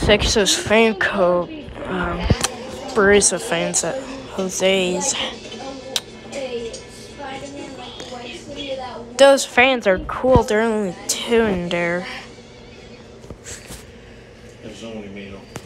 fix those Fan Co Brisa fans at Jose's. Those fans are cool. They're only two in there. There's only made up.